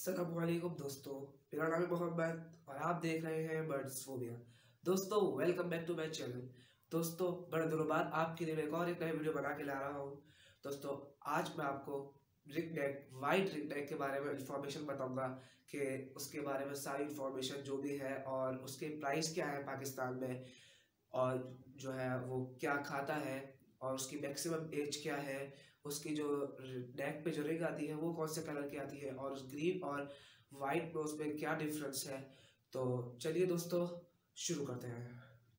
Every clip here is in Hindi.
अस्सलामुअलैकुम दोस्तों, मेरा नाम है मोहम्मद और आप देख रहे हैं बर्ड्स फोबिया। दोस्तों welcome back to my channel. दोस्तों बड़े दिनों बाद आपके लिए एक और एक नई वीडियो बना के ला रहा हूँ। दोस्तों आज मैं आपको ring neck white ring neck के बारे में इंफॉर्मेशन बताऊंगा कि उसके बारे में सारी इंफॉर्मेशन जो भी है और उसके प्राइस क्या है पाकिस्तान में, और जो है वो क्या खाता है और उसकी मैक्सिमम एज क्या है, उसकी जो नेक पे जो रिंग आती है वो कौन से कलर की आती है और उस ग्रीन और वाइट में उसमें क्या डिफरेंस है। तो चलिए दोस्तों शुरू करते हैं।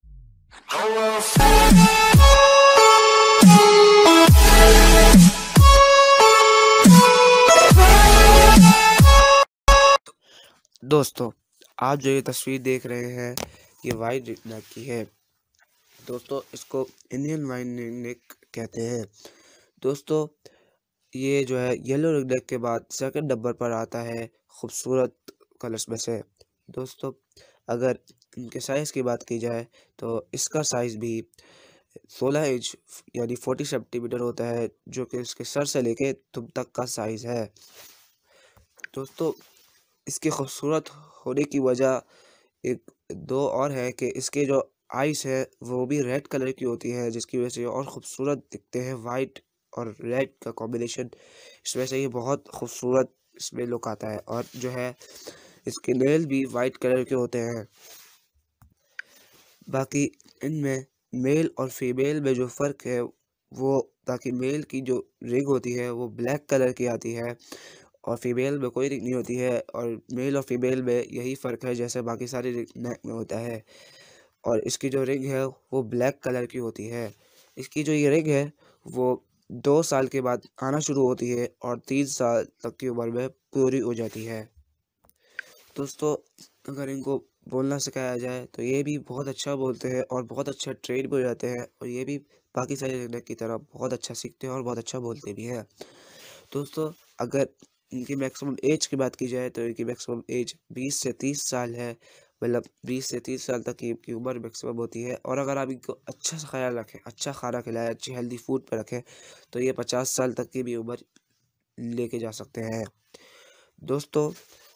दोस्तों आप जो ये तस्वीर देख रहे हैं ये वाइट रिंग नेक की है। दोस्तों इसको इंडियन वाइट रिंग नेक कहते हैं। दोस्तों ये जो है येलो रिंग नेक के बाद सेकंड नंबर पर आता है खूबसूरत कलर्स में से। दोस्तों अगर इनके साइज़ की बात की जाए तो इसका साइज़ भी 16 इंच यानी 40 सेंटीमीटर होता है, जो कि इसके सर से लेके तुम तक का साइज़ है। दोस्तों इसके खूबसूरत होने की वजह एक दो और है कि इसके जो आइस है वो भी रेड कलर की होती है, जिसकी वजह से और ख़ूबसूरत दिखते हैं। वाइट और रेड का कॉम्बिनेशन इस वजह से ये बहुत खूबसूरत इसमें लुक आता है। और जो है इसके नेल भी वाइट कलर के होते हैं। बाकी इनमें मेल और फीमेल में जो फ़र्क है वो, ताकि मेल की जो रिंग होती है वो ब्लैक कलर की आती है और फीमेल में कोई रिंग नहीं होती है। और मेल और फीमेल में यही फ़र्क है जैसे बाकी सारी रिंग नेक में होता है। और इसकी जो रिंग है वो ब्लैक कलर की होती है। इसकी जो ये रिंग है वो 2 साल के बाद आना शुरू होती है और 3 साल तक की उम्र में पूरी हो जाती है। दोस्तों अगर इनको बोलना सिखाया जाए तो ये भी बहुत अच्छा बोलते हैं और बहुत अच्छा ट्रेन भी हो जाते हैं, और ये भी बाकी सारे रिंग नेक की तरह बहुत अच्छा सीखते हैं और बहुत अच्छा बोलते भी हैं। दोस्तों अगर इनकी मैक्सिमम एज की बात की जाए तो इनकी मैक्सिमम एज 20 से 30 साल है। मतलब 20 से 30 साल तक की इनकी उम्र मैक्सिमम होती है। और अगर आप इनको अच्छा सा ख्याल रखें, अच्छा खाना खिलाएं, अच्छी हेल्दी फूड पर रखें तो ये 50 साल तक की भी उम्र लेके जा सकते हैं। दोस्तों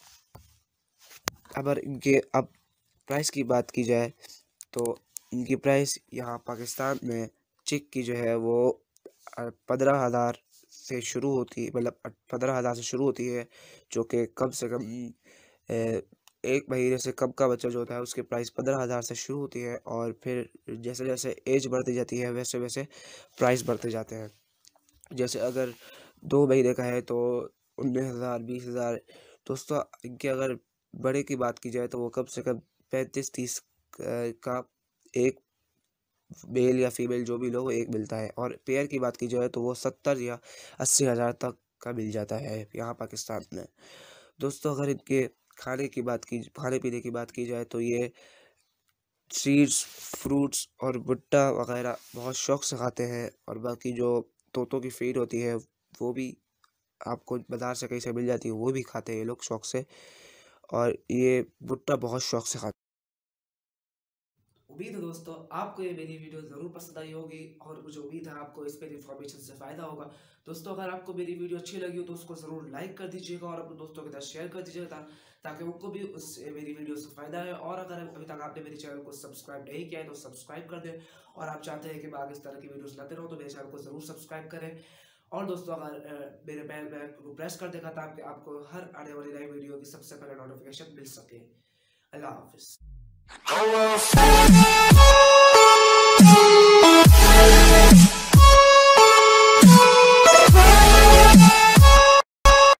अगर इनके अब प्राइस की बात की जाए तो इनकी प्राइस यहाँ पाकिस्तान में चिक की जो है वो 15,000 से शुरू होती है। मतलब 15,000 से शुरू होती है, जो कि कम से कम 1 महीने से कम का बच्चा जो होता है उसकी प्राइस 15,000 से शुरू होती है। और फिर जैसे जैसे एज बढ़ती जाती है वैसे वैसे प्राइस बढ़ते जाते हैं। जैसे अगर 2 महीने का है तो 19,000 20,000। दोस्तों इनके अगर बड़े की बात की जाए तो वो कम से कम 35-30 का एक मेल या फीमेल जो भी लो वो एक मिलता है। और पेयर की बात की जाए तो वो 70 या 80,000 तक का मिल जाता है यहाँ पाकिस्तान में। दोस्तों अगर इनके खाने पीने की बात की जाए तो ये सीड्स, फ्रूट्स और भुट्टा वगैरह बहुत शौक से खाते हैं। और बाकी जो तोतों की फीड होती है वो भी आपको बाजार से कहीं से मिल जाती है, वो भी खाते हैं ये लोग शौक से। और ये भुट्टा बहुत शौक से खाते हैं। उम्मीद है दोस्तों आपको ये मेरी वीडियो ज़रूर पसंद आई होगी और मुझे उम्मीद है आपको इस पर इन्फॉर्मेशन से फ़ायदा होगा। दोस्तों अगर आपको मेरी वीडियो अच्छी लगी हो तो उसको ज़रूर लाइक कर दीजिएगा और अपने दोस्तों के साथ शेयर कर दीजिएगा ताकि उनको भी उस मेरी वीडियो से फ़ायदा है। और अगर अभी तक आपने मेरे चैनल को सब्सक्राइब नहीं किया है तो सब्सक्राइब कर दें, और आप चाहते हैं कि मैं आगे इस तरह की वीडियोज़ लाते रहूँ तो मेरे चैनल को ज़रूर सब्सक्राइब करें। और दोस्तों अगर मेरे बेल आइकन को प्रेस कर देगा ताकि आपको हर आने वाली नई वीडियो की सबसे पहले नोटिफिकेशन मिल सके। अल्लाह हाफिज़।